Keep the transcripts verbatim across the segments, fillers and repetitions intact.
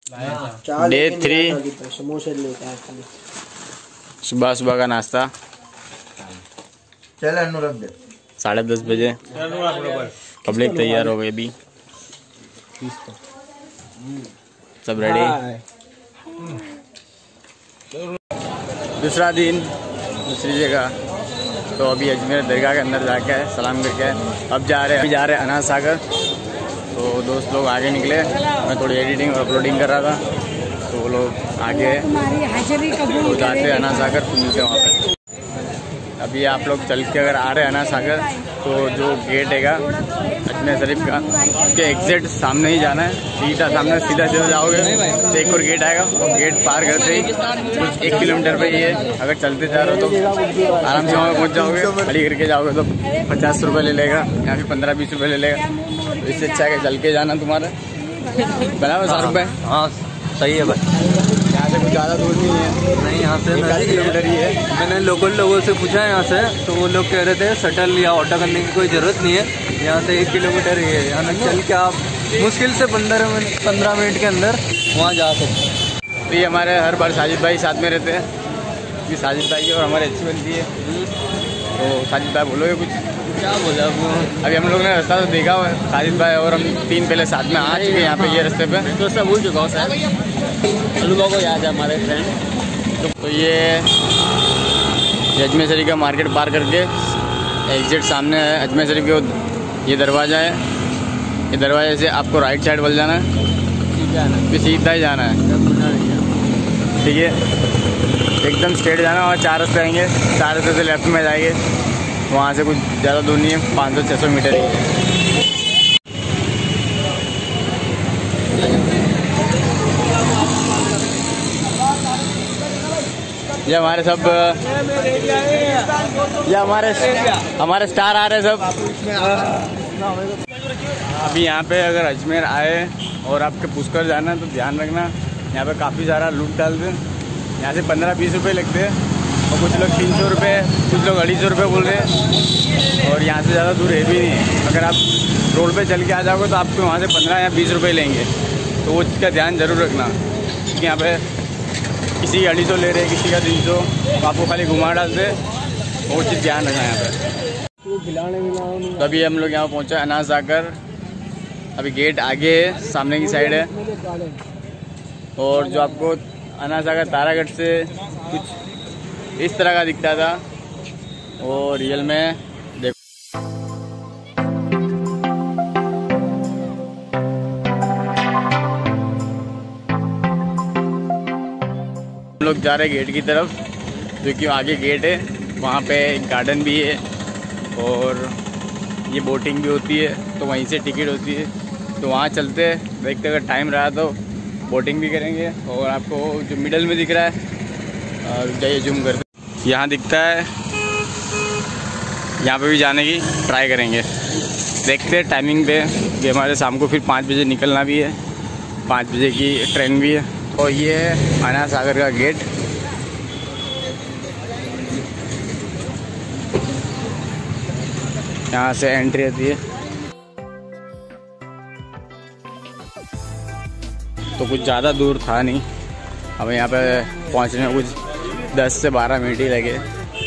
Day three, सुबह सुबह का नाश्ता साढ़े दस बजे। पब्लिक तैयार हो गई अभी, सब रेडी। दूसरा दिन दूसरी जगह, तो अभी अजमेर दरगाह के अंदर जाके सलाम करके अब जा रहे हैं जा रहे हैं अनाज सागर। तो दोस्त लोग आगे निकले, मैं थोड़ी एडिटिंग और अपलोडिंग कर रहा था, तो वो लोग आगे तो जाते हैं अनाज सागर, तो मिलते हैं वहाँ पे। अभी आप लोग चल के अगर आ रहे हैं अनाज सागर, तो जो गेट हैगा अजमेर शरीफ का, उसके एग्जैक्ट सामने ही जाना है, सीधा सामने सीधा सीधा जाओगे तो एक और गेट आएगा, वो गेट पार करते ही कुछ एक किलोमीटर पे ही है। अगर चलते जा रहे हो तो आराम से वहाँ पहुँच जाओगे। खड़ी करके जाओगे तो पचास रुपये ले लेगा या फिर पंद्रह बीस रुपये ले लेगा। तो इससे अच्छा है कि चल के जाना तुम्हारा बराबर साठ रुपये। हाँ सही है भाई, यहाँ से कुछ ज़्यादा दूर नहीं है, नहीं यहाँ से एक किलोमीटर ही है। मैंने लोकल लोगों से पूछा है यहाँ से, तो वो लोग कह रहे थे शटल या ऑटो करने की कोई ज़रूरत नहीं है, यहाँ से एक किलोमीटर ही है। यहाँ चल के आप मुश्किल से पंद्रह मिनट पंद्रह मिनट के अंदर वहाँ जा सकते। तो ये हमारे हर बार साजिद भाई साथ में रहते हैं, क्योंकि साजिद भाई की और हमारी अच्छी बनती है। तो साजिद भाई बोलोगे कुछ? क्या बोला वो? अभी हम लोग ने रास्ता तो देखा हुआ है, साजिद भाई और हम तीन पहले साथ में आ चुके हैं यहाँ पे ये रास्ते पे। तो सब भूल चुका हूँ सर, अलूबा को याद है हमारे फ्रेंड। तो ये अजमेर शरीफ का मार्केट पार करके एग्जिट सामने है अजमेर शरीफ के, ये दरवाज़ा है। ये दरवाजे से आपको राइट साइड बोल जाना है, फिर सीधा ही जाना है, ठीक है, एकदम स्ट्रेट जाना। और चार रास्ते आएंगे, चार रास्ते से लेफ्ट में जाएंगे, वहाँ से कुछ ज़्यादा दूर नहीं है, पाँच सौ छः सौ मीटर ही है। ये हमारे सब ये हमारे हमारे स्टार आ रहे हैं सब। अभी यहाँ पे अगर अजमेर आए और आपके पुष्कर जाना है तो ध्यान रखना, यहाँ पे काफ़ी सारा लूट डालते हैं। यहाँ से पंद्रह बीस रुपये लगते हैं, और कुछ लोग तीन सौ रुपये, कुछ लोग अढ़ी सौ रुपये बोल रहे हैं। और यहाँ से ज़्यादा दूर है भी नहीं, अगर आप रोड पे चल के आ जाओगे तो आपको वहाँ से पंद्रह या बीस रुपये लेंगे। तो वो चीज़ का ध्यान ज़रूर रखना, क्योंकि यहाँ पे किसी का अढ़ी सौ ले रहे, किसी का तीन सौ, तो आपको खाली घुमा डालते, वो चीज़ ध्यान रखना यहाँ पे। तो अभी हम लोग यहाँ पहुँचा अनाज सागर। अभी गेट आगे है, सामने की साइड है। और जो आपको अनाज सागर तारागढ़ से कुछ इस तरह का दिखता था, और रियल में देखो हम लोग जा रहे हैं गेट की तरफ, जो कि आगे गेट है, वहाँ पे एक गार्डन भी है और ये बोटिंग भी होती है, तो वहीं से टिकट होती है। तो वहाँ चलते हैं, देखते अगर टाइम रहा तो बोटिंग भी करेंगे। और आपको जो मिडल में दिख रहा है, और जाइए जूम करते, यहाँ दिखता है, यहाँ पे भी जाने की ट्राई करेंगे। देखते हैं टाइमिंग पे भी, हमारे शाम को फिर पाँच बजे निकलना भी है, पाँच बजे की ट्रेन भी है। और ये है अनाज सागर का गेट। यहाँ से एंट्री आती है। तो कुछ ज़्यादा दूर था नहीं, हमें यहाँ पे पहुँचने में कुछ दस से बारह मिनट ही लगे।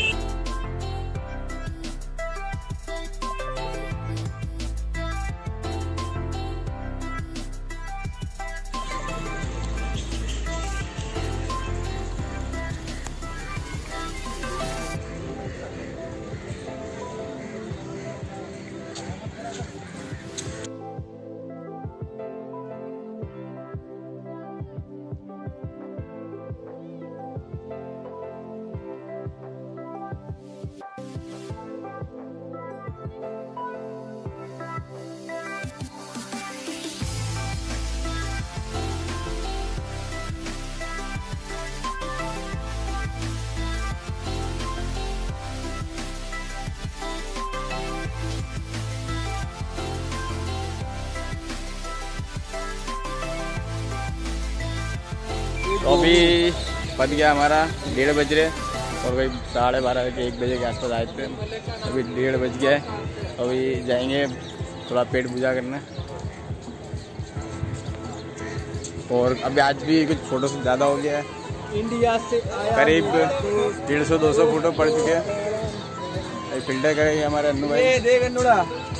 तो अभी बज गया हमारा डेढ़ बज रहे, और वही साढ़े बारह के एक बजे के आसपास आए थे। अभी डेढ़ बज गया है, अभी जाएंगे थोड़ा पेट पूजा करने। और अभी आज भी कुछ फोटो से ज़्यादा हो गया है, इंडिया से करीब डेढ़ सौ दो सौ फोटो पड़ चुके हैं। फिल्टर करेंगे हमारे अन्नू भाई। देख अन्नूड़ा।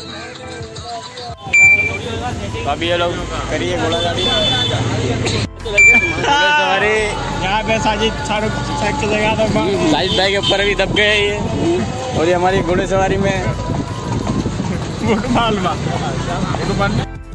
तो अभी ये लोग करिए घोड़ा गाड़ी सवारी यहाँ पे साजिद शाहरुख की जगह तो साजिद भाई के ऊपर भी दब गए ये। और ये हमारी घोड़े सवारी में